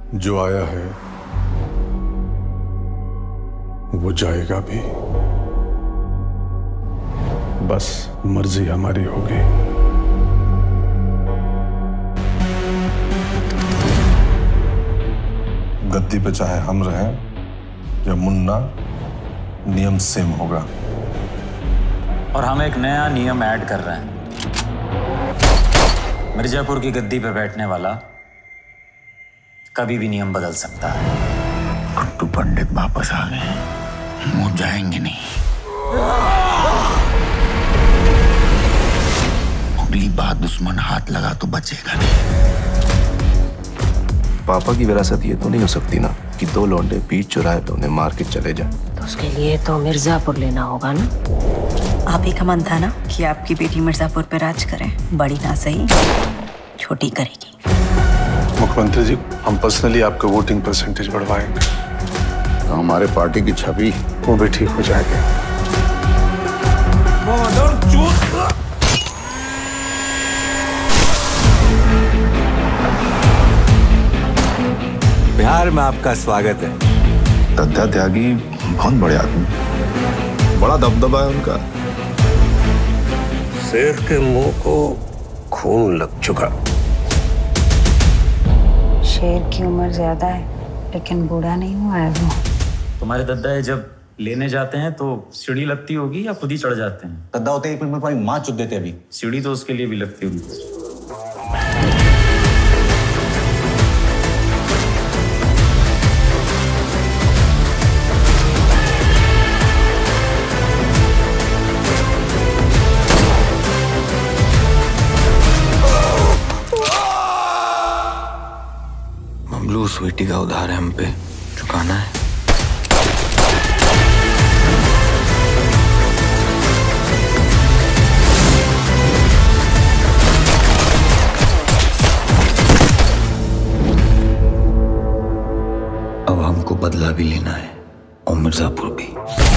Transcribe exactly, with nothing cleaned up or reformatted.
जो आया है वो जाएगा भी। बस मर्जी हमारी होगी। गद्दी पे चाहे हम रहें या मुन्ना, नियम सेम होगा। और हम एक नया नियम ऐड कर रहे हैं। मिर्जापुर की गद्दी पे बैठने वाला कभी भी नियम बदल सकता है। कुट्टू पंडित वापस आ गए, वो जाएंगे नहीं। अगली बार दुश्मन हाथ लगा तो बचेगा नहीं। पापा की विरासत ये तो नहीं हो सकती ना कि दो लौंडे बीच चौराहे पे उन्हें मार के चले जाए। तो उसके लिए तो मिर्जापुर लेना होगा ना। आप ही का मन था ना कि आपकी बेटी मिर्जापुर पे राज करे। बड़ी ना सही, छोटी करेगी। मुख्यमंत्री जी, हम पर्सनली आपका वोटिंग परसेंटेज बढ़वाएंगे तो हमारे पार्टी की छवि वो भी ठीक हो जाएगी। बिहार में आपका स्वागत है। दद्दा त्यागी बहुत बड़े आदमी, बड़ा दबदबा है उनका। शेर के मुंह को खून लग चुका। शेर की उम्र ज्यादा है लेकिन बूढ़ा नहीं हुआ है वो। तुम्हारे दद्दा ये जब लेने जाते हैं तो सीढ़ी लगती होगी या खुद ही चढ़ जाते हैं? दद्दा होते एक मिनट में तुम्हारी माँ चुद देते अभी। सीढ़ी तो उसके लिए भी लगती होगी। ममलू स्वीटी का उधार है हम पे चुकाना है। अब हमको बदला भी लेना है और मिर्जापुर भी।